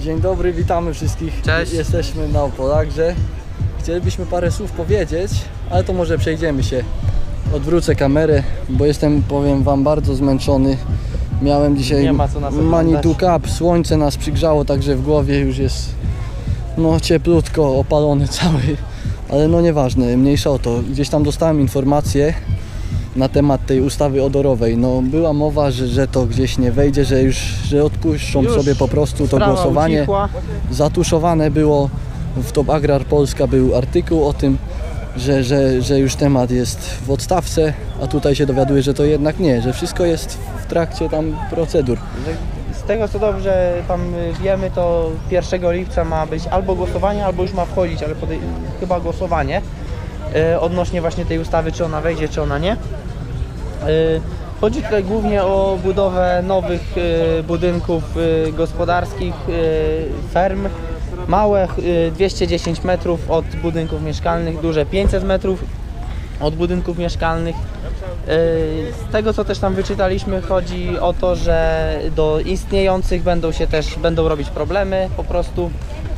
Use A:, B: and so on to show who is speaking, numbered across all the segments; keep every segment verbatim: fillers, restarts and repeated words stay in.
A: Dzień dobry, witamy wszystkich.
B: Cześć.
A: Jesteśmy na Opolagrze. Chcielibyśmy parę słów powiedzieć, ale to może przejdziemy się. Odwrócę kamerę, bo jestem, powiem wam, bardzo zmęczony. Miałem dzisiaj Manitou Cup, słońce nas przygrzało, także w głowie już jest no cieplutko, opalony cały. Ale no nieważne, mniejsza o to. Gdzieś tam dostałem informację na temat tej ustawy odorowej. No była mowa, że, że to gdzieś nie wejdzie, że już że odpuszczą już sobie po prostu to głosowanie. Ucichła. Zatuszowane było w Top Agrar Polska, był artykuł o tym, że, że, że już temat jest w odstawce, a tutaj się dowiaduje, że to jednak nie, że wszystko jest w trakcie tam procedur.
B: Z tego co dobrze tam wiemy, to pierwszego lipca ma być albo głosowanie, albo już ma wchodzić, ale podej- chyba głosowanie yy, odnośnie właśnie tej ustawy, czy ona wejdzie, czy ona nie. Yy, chodzi tutaj głównie o budowę nowych yy, budynków yy, gospodarskich, yy, ferm. Małe yy, dwieście dziesięć metrów od budynków mieszkalnych, duże pięćset metrów od budynków mieszkalnych. Z tego co też tam wyczytaliśmy, chodzi o to, że do istniejących będą się też będą robić problemy po prostu.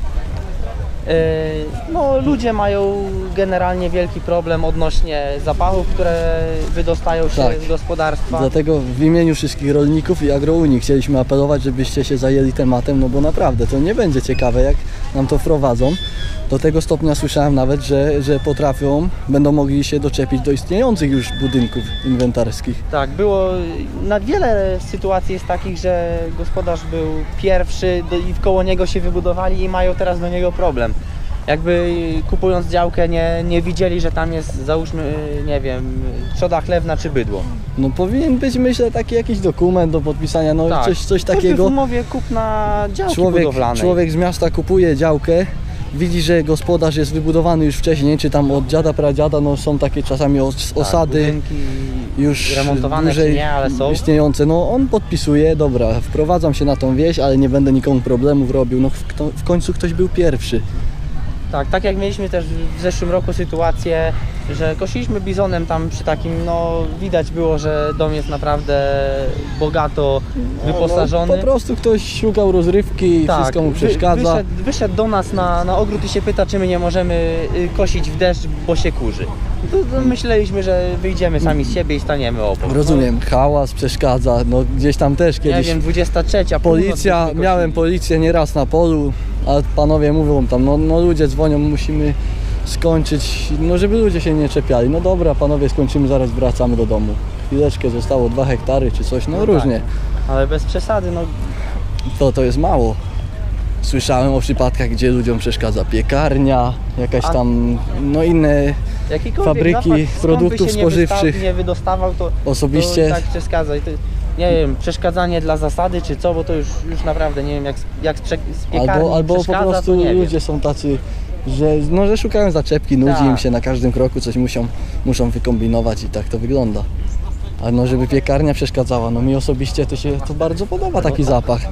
B: No, ludzie mają generalnie wielki problem odnośnie zapachów, które wydostają się tak z gospodarstwa.
A: Dlatego w imieniu wszystkich rolników i Agrounii chcieliśmy apelować, żebyście się zajęli tematem, no bo naprawdę to nie będzie ciekawe, jak nam to wprowadzą. Do tego stopnia słyszałem nawet, że, że potrafią, będą mogli się doczepić do istniejących już budynków inwentarskich.
B: Tak, było, na wiele sytuacji jest takich, że gospodarz był pierwszy do, i koło niego się wybudowali i mają teraz do niego problem. Jakby kupując działkę nie, nie widzieli, że tam jest, załóżmy, nie wiem, trzoda chlewna czy bydło.
A: No powinien być, myślę, taki jakiś dokument do podpisania, no
B: tak.
A: coś, coś takiego.
B: W umowie kupna działki
A: człowiek,
B: budowlanej.
A: Człowiek z miasta kupuje działkę, widzi, że gospodarz jest wybudowany już wcześniej, czy tam od dziada, pradziada, no są takie czasami os osady
B: tak,
A: już
B: remontowane czy nie, ale są
A: istniejące. No on podpisuje, dobra, wprowadzam się na tą wieś, ale nie będę nikomu problemów robił. No w, w końcu ktoś był pierwszy.
B: Tak, tak jak mieliśmy też w zeszłym roku sytuację, że kosiliśmy bizonem tam przy takim, no widać było, że dom jest naprawdę bogato wyposażony.
A: No, po prostu ktoś szukał rozrywki i tak, wszystko mu przeszkadza.
B: Wyszedł, wyszedł do nas na, na ogród i się pyta, czy my nie możemy kosić w deszcz, bo się kurzy. To, to myśleliśmy, że wyjdziemy sami z siebie i staniemy obok.
A: Rozumiem, hałas przeszkadza, no gdzieś tam też kiedyś.
B: Nie wiem, dwudziesta trzecia.
A: Policja, miałem policję nieraz na polu, a panowie mówią tam, no, no ludzie dzwonią, musimy skończyć, no żeby ludzie się nie czepiali. No dobra, panowie, skończymy, zaraz wracamy do domu. Chwileczkę zostało dwa hektary czy coś, no, no różnie.
B: Tak, ale bez przesady, no.
A: To, to jest mało. Słyszałem o przypadkach, gdzie ludziom przeszkadza piekarnia, jakaś a tam, no inne fabryki zapach, produktów
B: się
A: spożywczych.
B: Nie, nie wydostawał, to
A: osobiście
B: to tak przeszkadza. I to, nie wiem, przeszkadzanie dla zasady czy co, bo to już, już naprawdę nie wiem, jak, jak z, z piekarni
A: albo, albo po prostu ludzie
B: wiem.
A: są tacy, że, no, że szukają zaczepki, nudzi tak im się na każdym kroku, coś muszą, muszą wykombinować i tak to wygląda. A no żeby piekarnia przeszkadzała, no mi osobiście to się to bardzo podoba taki zapach.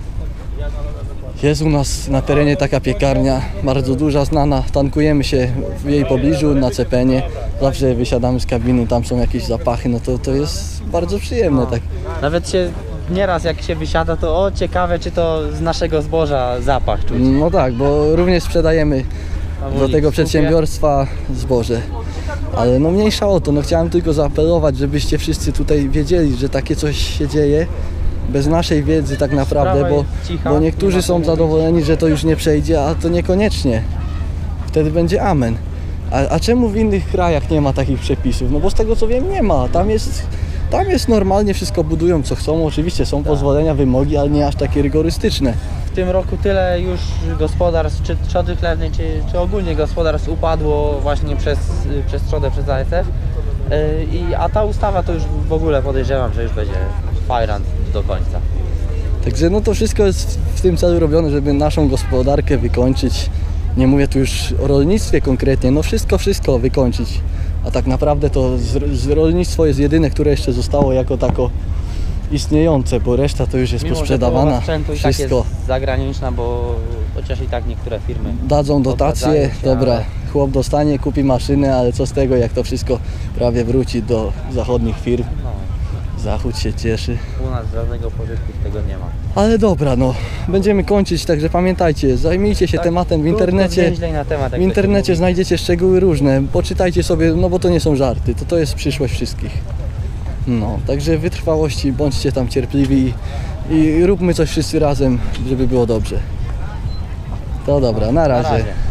A: Jest u nas na terenie taka piekarnia, bardzo duża, znana, tankujemy się w jej pobliżu na Cepenie, zawsze wysiadamy z kabiny, tam są jakieś zapachy, no to, to jest bardzo przyjemne. No. Tak.
B: Nawet się nieraz jak się wysiada, to o ciekawe, czy to z naszego zboża zapach czuć.
A: No tak, bo również sprzedajemy do tego przedsiębiorstwa zboże, ale no mniejsza o to, no chciałem tylko zaapelować, żebyście wszyscy tutaj wiedzieli, że takie coś się dzieje. Bez naszej wiedzy tak naprawdę, bo, cicha, bo niektórzy są zadowoleni, że to już nie przejdzie, a to niekoniecznie. Wtedy będzie amen. A, a czemu w innych krajach nie ma takich przepisów? No bo z tego co wiem nie ma. Tam jest, tam jest normalnie, wszystko budują co chcą. Oczywiście są tak pozwolenia, wymogi, ale nie aż takie rygorystyczne.
B: W tym roku tyle już gospodarstw, czy trzody chlewnej, czy, czy ogólnie gospodarstw upadło właśnie przez, przez trzodę, przez A S F. Yy, a ta ustawa to już w ogóle podejrzewam, że już będzie fajrant do końca.
A: Także no to wszystko jest w tym celu robione, żeby naszą gospodarkę wykończyć. Nie mówię tu już o rolnictwie konkretnie, no wszystko, wszystko wykończyć. A tak naprawdę to z, z rolnictwo jest jedyne, które jeszcze zostało jako tako istniejące, bo reszta to już jest
B: Mimo,
A: posprzedawana.
B: Wszystko. I tak jest zagraniczna, bo chociaż i tak niektóre firmy
A: dadzą dotacje, się, dobra, ale chłop dostanie, kupi maszynę, ale co z tego, jak to wszystko prawie wróci do zachodnich firm. No. Zachód się cieszy.
B: U nas żadnego pożytku z tego nie ma.
A: Ale dobra, no, będziemy kończyć, także pamiętajcie, zajmijcie się
B: Tak,
A: tematem w
B: krótko,
A: internecie.
B: zwięźlej na temat, jak
A: W
B: to
A: internecie
B: się mówi.
A: znajdziecie szczegóły różne, poczytajcie sobie, no bo to nie są żarty, to to jest przyszłość wszystkich. No, także wytrwałości, bądźcie tam cierpliwi i, i róbmy coś wszyscy razem, żeby było dobrze. To dobra, na
B: Na
A: razie.
B: razie.